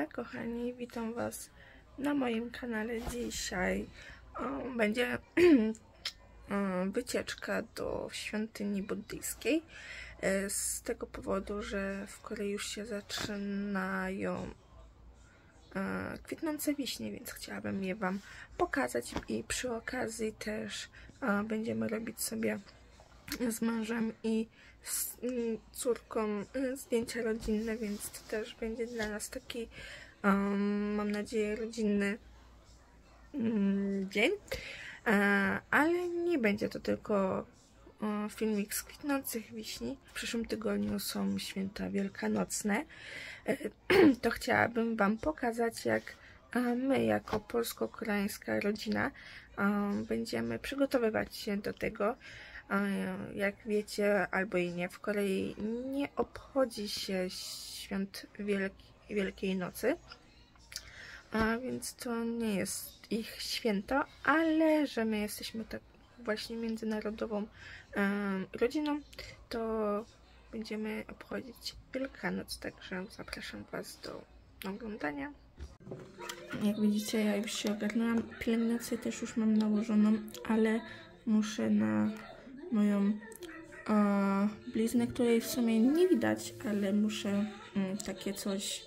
Hejka kochani, witam was na moim kanale. Dzisiaj będzie wycieczka do świątyni buddyjskiej, z tego powodu, że w Korei już się zaczynają kwitnące wiśnie, więc chciałabym je wam pokazać i przy okazji też będziemy robić sobie z mężem i z córką zdjęcia rodzinne, więc to też będzie dla nas taki, mam nadzieję, rodzinny dzień. Ale nie będzie to tylko filmik z kwitnących wiśni. W przyszłym tygodniu są święta wielkanocne. To chciałabym wam pokazać, jak my jako polsko-koreańska rodzina będziemy przygotowywać się do tego. Jak wiecie, albo i nie, w Korei nie obchodzi się świąt Wielkiej Nocy, więc to nie jest ich święto, ale że my jesteśmy tak właśnie międzynarodową rodziną, to będziemy obchodzić Wielkanoc, także zapraszam was do oglądania. Jak widzicie, ja już się ogarnęłam, pielęgnację też już mam nałożoną, ale muszę na moją bliznę, której w sumie nie widać, ale muszę takie coś,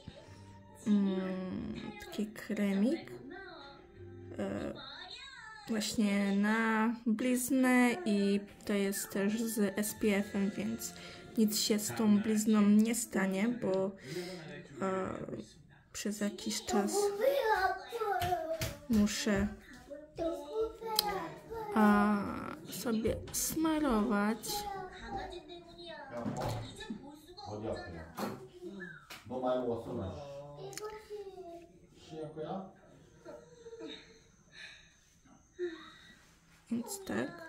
taki kremik właśnie na bliznę, i to jest też z SPF-em, więc nic się z tą blizną nie stanie, bo przez jakiś czas muszę sobie smarować. Więc tak.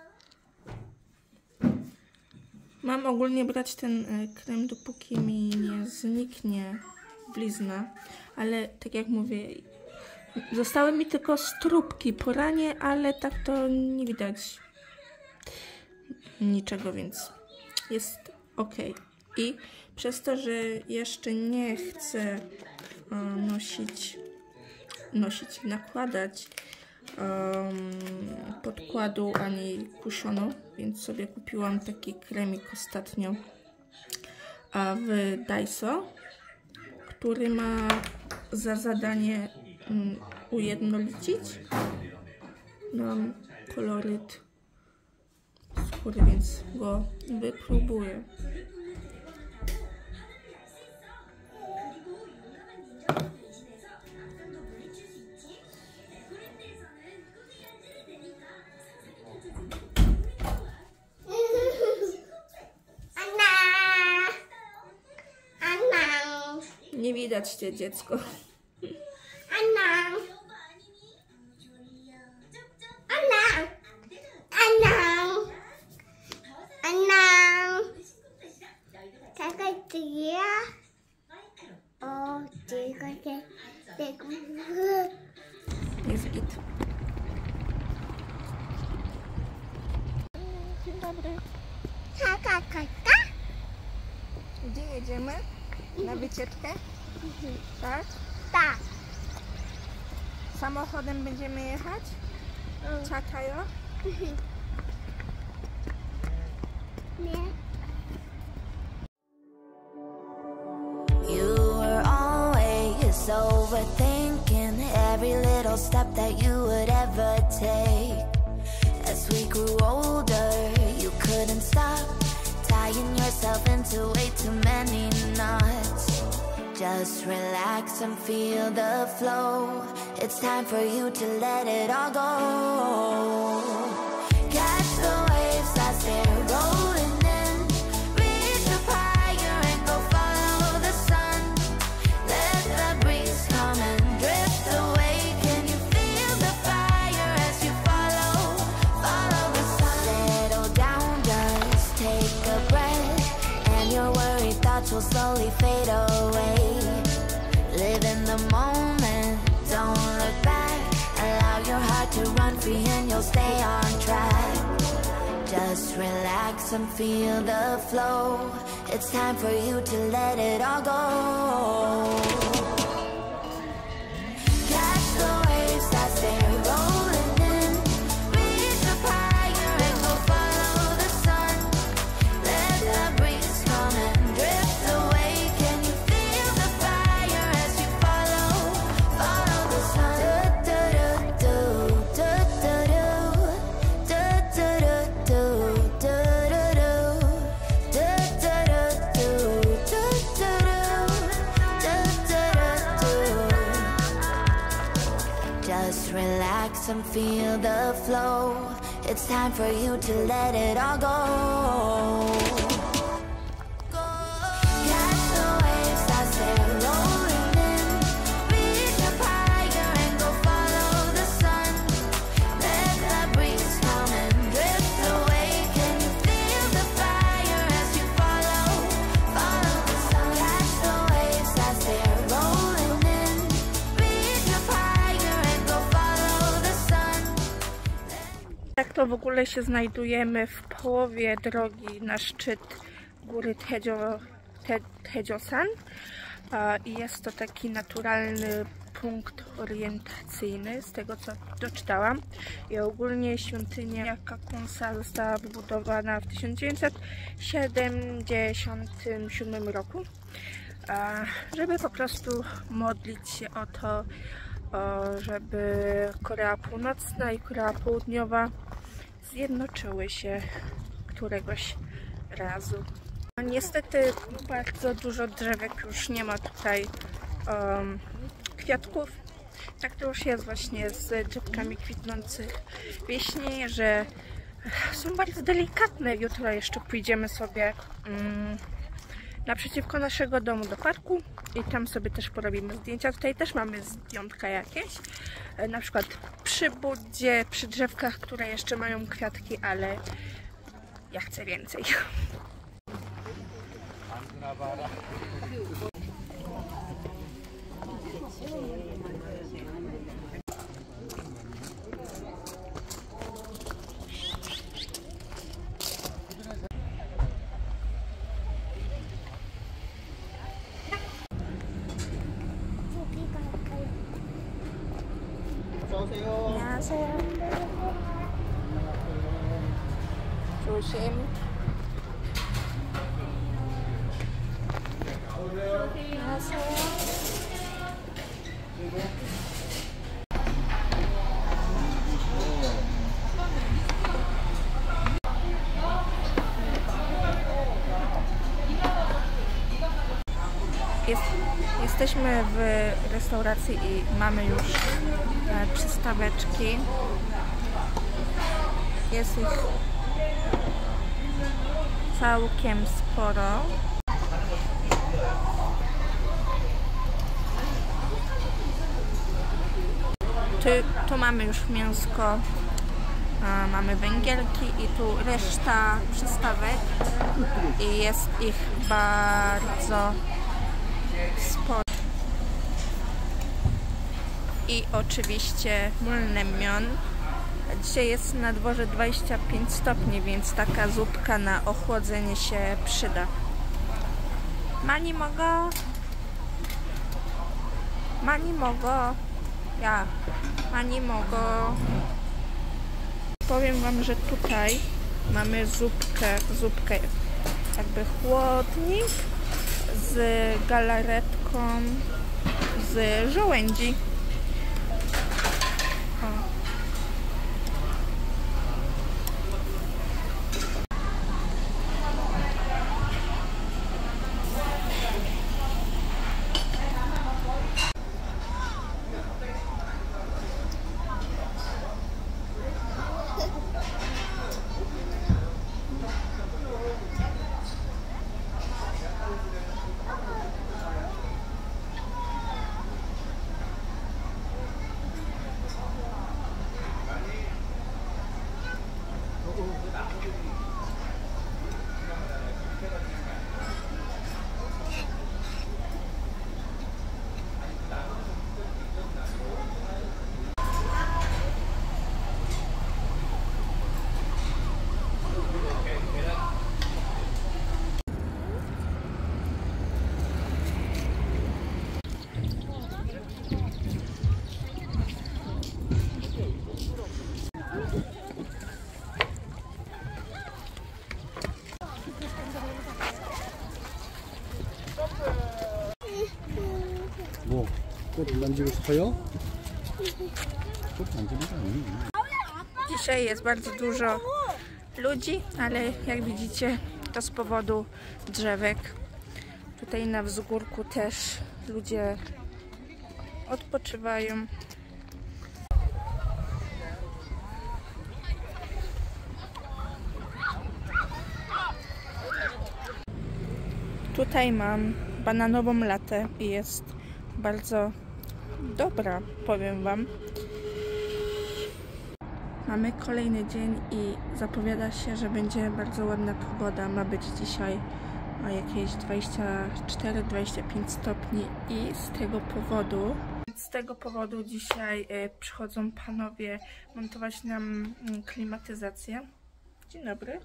Mam ogólnie brać ten krem, dopóki mi nie zniknie blizna, ale tak jak mówię, zostały mi tylko stróbki po ranie, ale tak to nie widać niczego, więc jest ok. I przez to, że jeszcze nie chcę nakładać podkładu ani kusionu, więc sobie kupiłam taki kremik ostatnio w Daiso, który ma za zadanie ujednolicić nam koloryt skóry, więc go wypróbuję. Nie widać cię, dziecko. Jest git. Dzień dobry. Gdzie jedziemy? Na wycieczkę? Tak? Tak. Samochodem będziemy jechać? Czakają? Nie. You were always overthinking every little step that you would ever take. As we grew older, you couldn't stop tying yourself into way too many knots. Just relax and feel the flow. It's time for you to let it all go. Catch the waves as they're rolling in. Reach up higher and go follow the sun. Let the breeze come and drift away. Can you feel the fire as you follow the sun? Settle down, just take a breath, and your worried thoughts will slowly fade away. Live in the moment, don't look back. Allow your heart to run free and you'll stay on track. Just relax and feel the flow. It's time for you to let it all go. Just relax and feel the flow. It's time for you to let it all go. Catch the waves as they're rolling in. Reach up higher and go follow the sun. Let the breeze come and drift away. Can you feel the fire as you follow the sun? Catch the waves as they're rolling in. Reach up higher and go follow the sun. Tak to w ogóle się znajdujemy w połowie drogi na szczyt góry Taejosan i jest to taki naturalny punkt orientacyjny, z tego co doczytałam. I ogólnie świątynia Kakunsa została wybudowana w 1977 roku, żeby po prostu modlić się o to, żeby Korea Północna i Korea Południowa zjednoczyły się któregoś razu. Niestety bardzo dużo drzewek już nie ma tutaj kwiatków. Tak to już jest właśnie z drzewkami kwitnących wieśni, że są bardzo delikatne. Jutro jeszcze pójdziemy sobie naprzeciwko naszego domu do parku i tam sobie też porobimy zdjęcia. Tutaj też mamy zdjęcia jakieś, na przykład przy budzie, przy drzewkach, które jeszcze mają kwiatki, ale ja chcę więcej. 안녕하세요. 조심. 안녕하세요. Jesteśmy w restauracji i mamy już przystaweczki. Jest ich całkiem sporo. Tu mamy już mięsko, mamy węgielki i tu reszta przystawek i jest ich bardzo sporo. I oczywiście mulnaemyeon. Dzisiaj jest na dworze 25 stopni, więc taka zupka na ochłodzenie się przyda. Mani mogę? Mani mogę? Ja. Mani mogę? Powiem wam, że tutaj mamy zupkę jakby chłodnik z galaretką z żołędzi. 뭐, 꽃 만지고 싶어요? 꽃 만지는 거 아니에요. Dzisiaj jest bardzo dużo ludzi, ale jak widzicie, to z powodu drzewek. Tutaj na wzgórku też ludzie odpoczywają. Tutaj mam bananową latę i jest bardzo dobra, powiem wam. Mamy kolejny dzień i zapowiada się, że będzie bardzo ładna pogoda. Ma być dzisiaj jakieś 24-25 stopni i z tego powodu dzisiaj przychodzą panowie montować nam klimatyzację. Dzień dobry.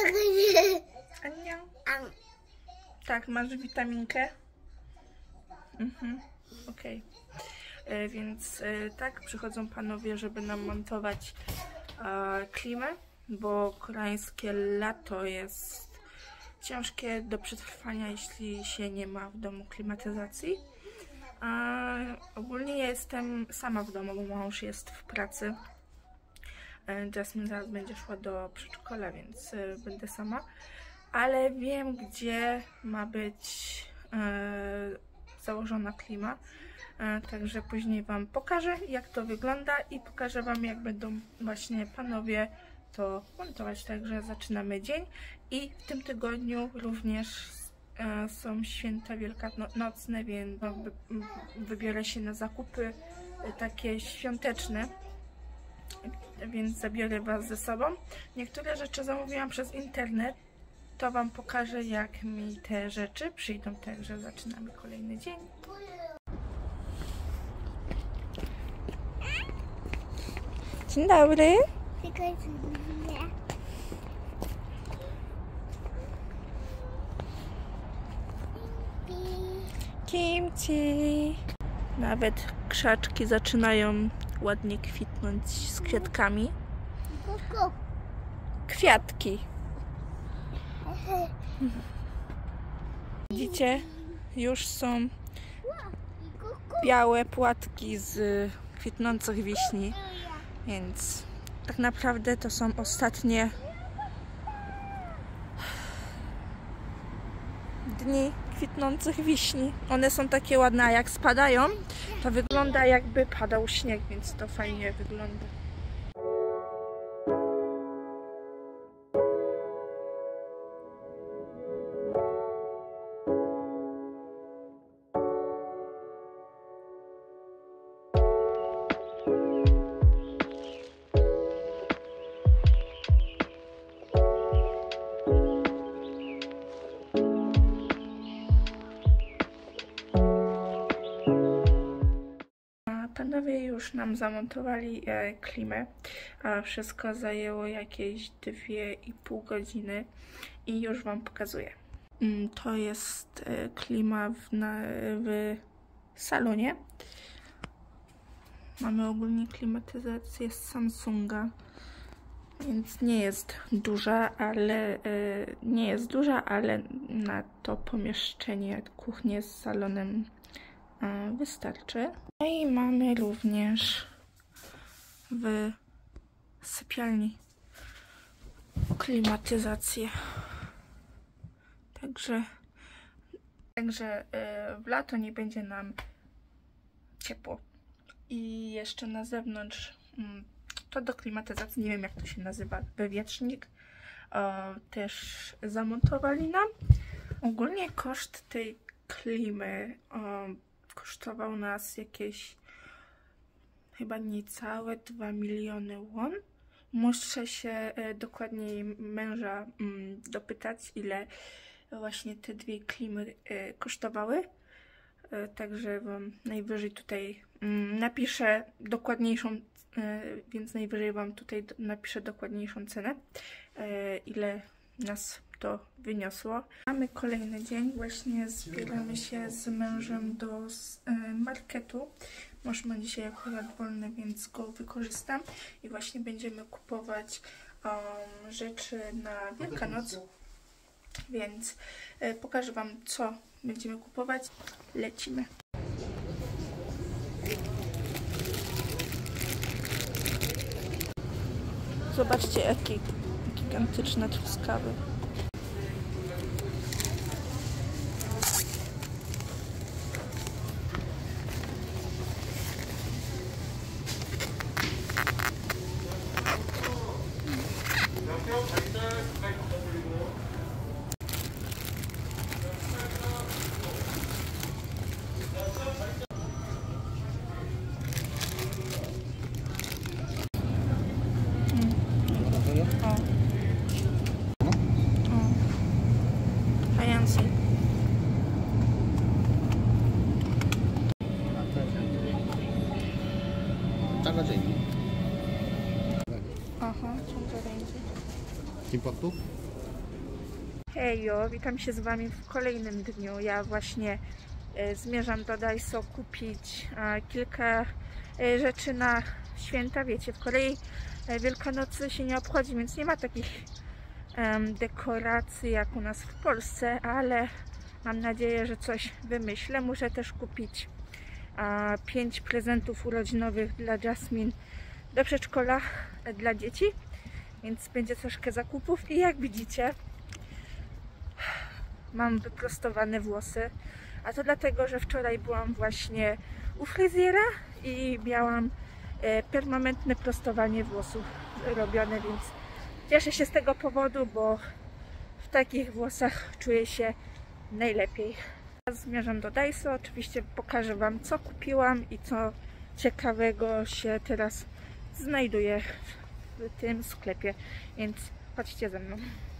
Ania. Tak, masz witaminkę? Okej. Więc tak, przychodzą panowie, żeby nam montować klimę, bo koreańskie lato jest ciężkie do przetrwania, jeśli się nie ma w domu klimatyzacji. Ogólnie ja jestem sama w domu, bo mąż jest w pracy. Jasmine zaraz będzie szła do przedszkola, więc będę sama. Ale wiem, gdzie ma być założona klima. Także później wam pokażę, jak to wygląda i pokażę wam, jak będą właśnie panowie to montować. Także zaczynamy dzień i w tym tygodniu również są święta wielkanocne, więc wybiorę się na zakupy takie świąteczne, więc zabiorę was ze sobą. Niektóre rzeczy zamówiłam przez internet, to wam pokażę, jak mi te rzeczy przyjdą. Także zaczynamy kolejny dzień. Dzień dobry. Kimchi. Nawet krzaczki zaczynają ładnie kwitnąć z kwiatkami. Kwiatki. Widzicie? Już są białe płatki z kwitnących wiśni. Więc tak naprawdę to są ostatnie dni kwitnących wiśni. One są takie ładne, a jak spadają, to wygląda, jakby padał śnieg, więc to fajnie wygląda. Panowie już nam zamontowali klimę, a wszystko zajęło jakieś 2,5 godziny i już wam pokazuję. To jest klima w salonie. Mamy ogólnie klimatyzację z Samsunga, więc nie jest duża, ale na to pomieszczenie, kuchnię z salonem wystarczy. No i mamy również w sypialni klimatyzację. Także w lato nie będzie nam ciepło. I jeszcze na zewnątrz to do klimatyzacji, nie wiem jak to się nazywa, wywietrznik też zamontowali nam. Ogólnie koszt tej klimy kosztował nas jakieś chyba niecałe 2 miliony won. Muszę się dokładniej męża dopytać, ile właśnie te dwie klimy kosztowały. Także wam najwyżej tutaj napiszę dokładniejszą, więc najwyżej wam tutaj napiszę dokładniejszą cenę, ile nas to wyniosło. Mamy kolejny dzień, właśnie zbieramy się z mężem do marketu. Mąż ma dzisiaj akurat wolny, więc go wykorzystam i właśnie będziemy kupować rzeczy na Wielkanoc, więc pokażę wam, co będziemy kupować. Lecimy. Zobaczcie, jakie gigantyczne truskawy. 잘라져 있네. Aha, ciągle 김밥도? Hejo, witam się z Wami w kolejnym dniu. Ja właśnie zmierzam do Daiso kupić kilka rzeczy na święta. Wiecie, w Korei Wielkanocy się nie obchodzi, więc nie ma takich dekoracji jak u nas w Polsce, ale mam nadzieję, że coś wymyślę. Muszę też kupić 5 prezentów urodzinowych dla Jasmine do przedszkola dla dzieci, więc będzie troszkę zakupów. I jak widzicie, mam wyprostowane włosy, a to dlatego, że wczoraj byłam właśnie u fryzjera i miałam permanentne prostowanie włosów robione, więc cieszę się z tego powodu, bo w takich włosach czuję się najlepiej. Zmierzam do Daiso, oczywiście pokażę Wam, co kupiłam i co ciekawego się teraz znajduje w tym sklepie, więc chodźcie ze mną.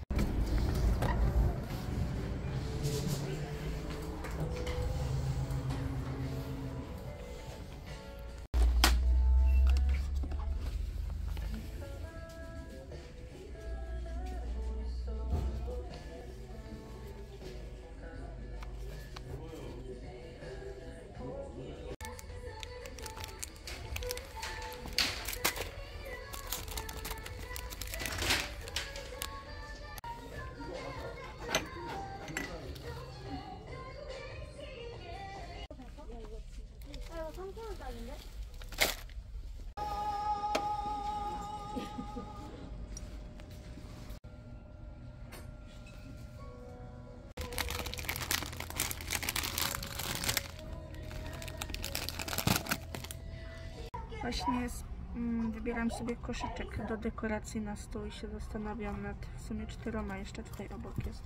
Właśnie wybieram sobie koszyczek do dekoracji na stół i się zastanawiam nad w sumie 4 jeszcze tutaj obok jest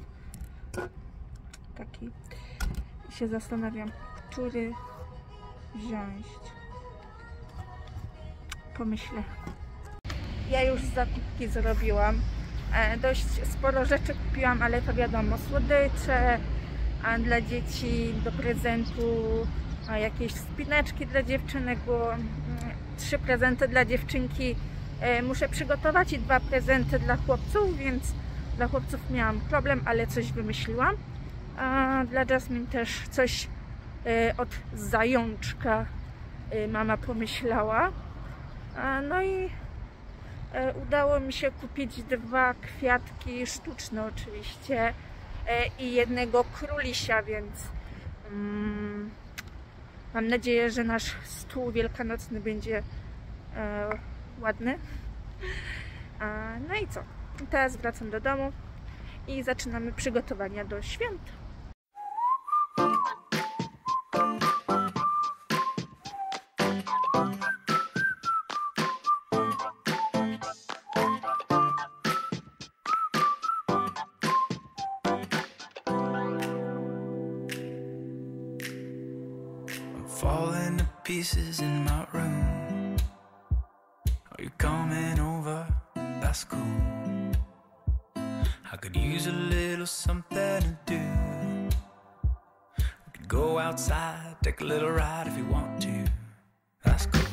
taki i się zastanawiam, który wziąć. Pomyślę. Ja już zakupki zrobiłam, dość sporo rzeczy kupiłam, ale to wiadomo, słodycze dla dzieci do prezentu, jakieś wspinaczki dla dziewczynek, bo 3 prezenty dla dziewczynki muszę przygotować i 2 prezenty dla chłopców, więc dla chłopców miałam problem, ale coś wymyśliłam. A dla Jasmine też coś od zajączka mama pomyślała. No i udało mi się kupić 2 kwiatki sztuczne oczywiście i jednego królisia, więc mam nadzieję, że nasz stół wielkanocny będzie ładny. No i co? Teraz wracam do domu i zaczynamy przygotowania do świąt. Falling to pieces in my room. Are you coming over? That's cool. I could use a little something to do. We could go outside, take a little ride if you want to. That's cool.